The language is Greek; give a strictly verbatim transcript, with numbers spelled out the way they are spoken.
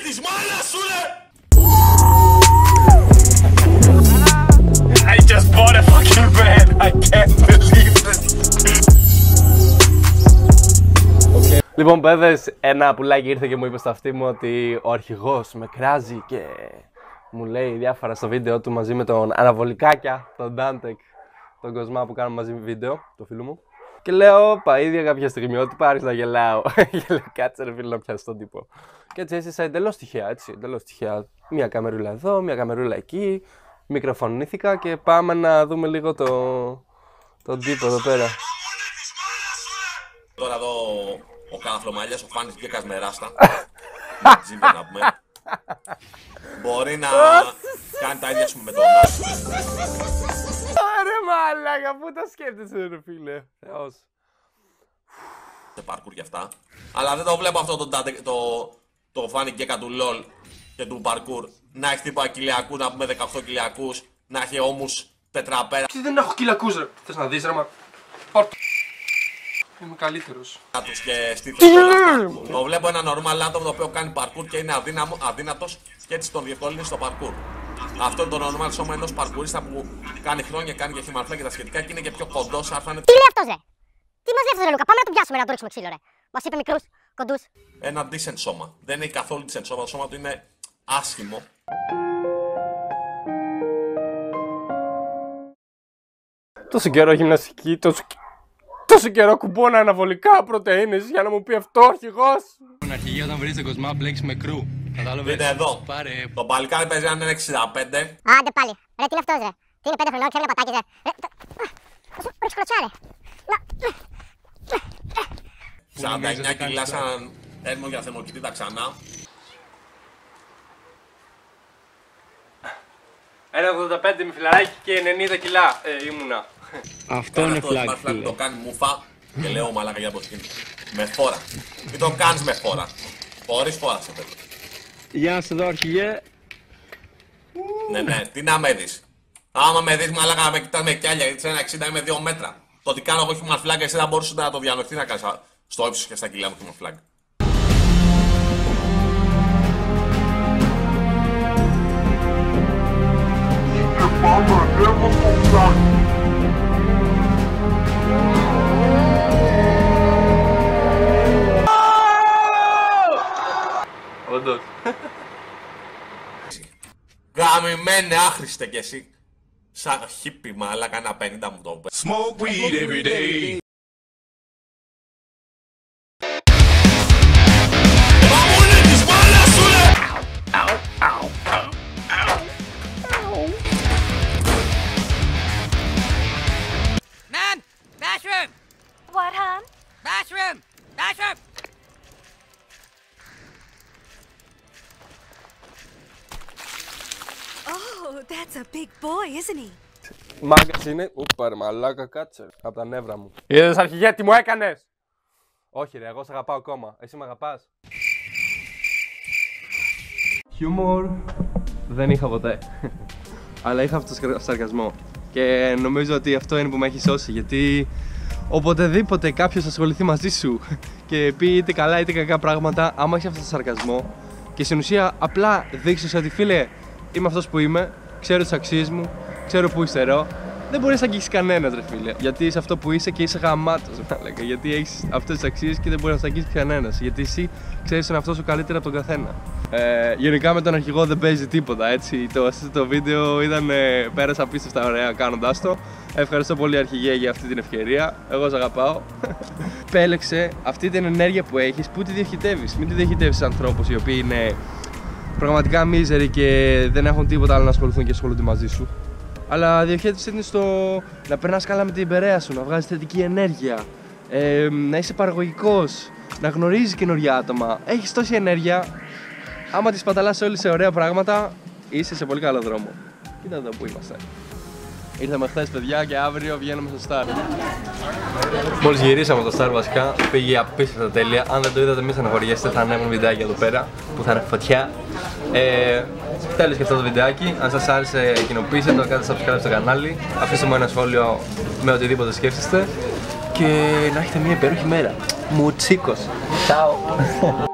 της μάνας σου ρε! I just bought a fucking bed. I can't believe this. Okay. Λοιπόν, παιδες, ένα πουλάκι ήρθε και μου είπε στο αυτί μου ότι ο αρχηγός με κράζει και μου λέει διάφορα στο βίντεο του μαζί με τον Αναβολικάκια, τον Ντάντεκ, τον Κοσμά που κάνουμε μαζί βίντεο, το φίλο μου. Και λέω, πα ίδια κάποια στιγμή, ότι πάρεις να γελάω. Γελάω, κάτσε ρε φίλο να πιάσει τον τύπο. Και έτσι έστεισα εντελώς τυχαία, έτσι, εντελώς τυχαία. Μια καμερούλα εδώ, μια καμερούλα εκεί. Μικροφωνήθηκα και πάμε να δούμε λίγο το, τον τύπο εδώ πέρα. Τώρα εδώ ο Καλαφλομαλιάς, ο Φάνης Γκέκας με ράστα. Τζίμπε να πούμε. Μπορεί να κάνει τα ίδια σου με τον Άσου. Ρε μαλάκα, πού τα σκέφτεσαι ρε φίλε. Θεός. Σε πάρκουρ κι αυτά. Αλλά δεν το βλέπω αυτό το, το, το Φάνη Γκέκα του LOL και του παρκούρ. Να έχει τύπα κοιλιακού, να πούμε δεκαοκτώ κοιλιακούς, να έχει ώμους τετραπέρα. Τι δεν έχω κοιλιακούς ρε. Θες να δεις ρε μα. Είμαι καλύτερος. Να τους και στήθος όλα. Το βλέπω ένα normal άτομο το οποίο κάνει παρκούρ και είναι αδύναμο, αδύνατος και έτσι τον διευκολύνει στο παρκούρ. Αυτό είναι το normal σώμα ενός παρκουρίστα που κάνει χρόνια, κάνει και χυμαρφλά και τα σχετικά και είναι και πιο κοντός. Άρθανε... Τι λέει αυτός ρε. Τι μας λέει αυτός ρε Λούκα, πάμε να τον πιάσουμε να τον ρίξουμε ξύλο ρε. Μας είπε μικρούς, κοντούς. Ένα decent σώμα. Δεν έχει καθόλου decent σώμα, το σώμα του είναι άσχημο. Τόσο καιρό γυμναστική, τόσο, τόσο καιρό κουμπώνα αναβολικά πρωτεΐνες για να μου πει αυτό ο αρχηγός. Τον αρχηγή όταν βρεις τον Κοσμά μπλέξεις με κρού. Κατάλαβες. Δείτε εδώ. Πάρε. Το παλικάρι παίζει έναν εξήντα πέντε. Άντε πάλι. Ρε τι είναι αυτός ρε. Τι είναι πέντε χρονών, ξέρει πατάκες ρε. Θα σου ρίξω κλωτσιά ρε. σαράντα εννιά κιλά σαν έρμο για θερμοκοιτήτα ξανά. ένα ογδόντα πέντε με φιλαράκι και ενενήντα κιλά ε, ήμουνα. Αυτό είναι φλάκι. Αυτό το κάνει μουφα και λέω μαλάκα για πως γίνεται. Με φόρα. Μην το κάνεις με φόρα. Χωρίς φόρα σε παιδί. Γεια να σε δω αρχηγέ. Ναι, ναι, τι να με δεις. Άμα με δεις μαλάκα με κοιτάς με κιάλια γιατί σε ένα εξήντα είμαι δύο μέτρα. Το ότι κάνω εγώ human flag εσύ θα μπορούσε να το διανοηθεί να κάνεις στο ύψος και στα κιλά μου human flag. Όντως. Γαμημένε άχρηστε κι εσύ. Σαν χίπι μαλάκα ένα πενήντα μου το πες. Smoke weed every day. Man! Bathroom! What, hon? Bathroom! Bathroom! Oh, that's a big boy, isn't he? Μάγκας είναι. Ούπα ρε μαλάκα, κάτσε. Απ' τα νεύρα μου. Είδες αρχηγέ τι μου έκανες. Όχι ρε, εγώ σε αγαπάω ακόμα. Εσύ με αγαπάς. Χιούμορ δεν είχα ποτέ. Αλλά είχα αυτό το σαρκασμό. Και νομίζω ότι αυτό είναι που με έχει σώσει. Γιατί οποτεδήποτε κάποιος ασχοληθεί μαζί σου και πει είτε καλά είτε κακά πράγματα, άμα έχει αυτό το σαρκασμό και στην ουσία απλά δείξεις ότι φίλε, είμαι αυτός που είμαι, ξέρω τις αξίες μου, ξέρω που υστερώ, δεν μπορείς να αγγίξεις κανένας ρε φίλε. Γιατί είσαι αυτό που είσαι και είσαι γαμάτος, γιατί έχεις αυτές τις αξίες και δεν μπορείς να σε αγγίξεις κανένας. Γιατί εσύ ξέρεις τον εαυτό σου καλύτερα από τον καθένα. Ε, γενικά με τον αρχηγό δεν παίζει τίποτα, έτσι. Το, το βίντεο ήταν, ε, πέρασα απίστευτα ωραία κάνοντάς το. Ευχαριστώ πολύ αρχηγέ για αυτή την ευκαιρία. Εγώ σε αγαπάω. Πέλεξε αυτή την ενέργεια που έχεις, πού τη διοχετεύεις. Μην τη διοχετεύεις ανθρώπους οι οποίοι είναι πραγματικά μίζεροι και δεν έχουν τίποτα άλλο να ασχοληθούν και ασχολούνται μαζί σου. Αλλά διοχέτευσέ την στο να περνάς καλά με την παρέα σου, να βγάζεις θετική ενέργεια, ε, να είσαι παραγωγικός, να γνωρίζεις καινούργια άτομα. Έχεις τόση ενέργεια, άμα τη σπαταλάς όλη σε ωραία πράγματα, είσαι σε πολύ καλό δρόμο. Κοίτα εδώ που είμαστε. Ήρθαμε χθες παιδιά και αύριο βγαίνουμε στο Star. Μόλις γυρίσαμε το Star βασικά, πήγε απίστευτα τέλεια. Αν δεν το είδατε μη στεναχωριέστε, θα ανέβουν βιντεάκια εδώ πέρα που θα είναι φωτιά. Ε, τέλος και αυτό το βιντεάκι. Αν σας άρεσε κοινοποιήστε το, κάντε subscribe στο κανάλι. Αφήστε μου ένα σχόλιο με οτιδήποτε σκέφτεστε. Και να έχετε μια υπέροχη μέρα. Μουτσίκος. Ciao.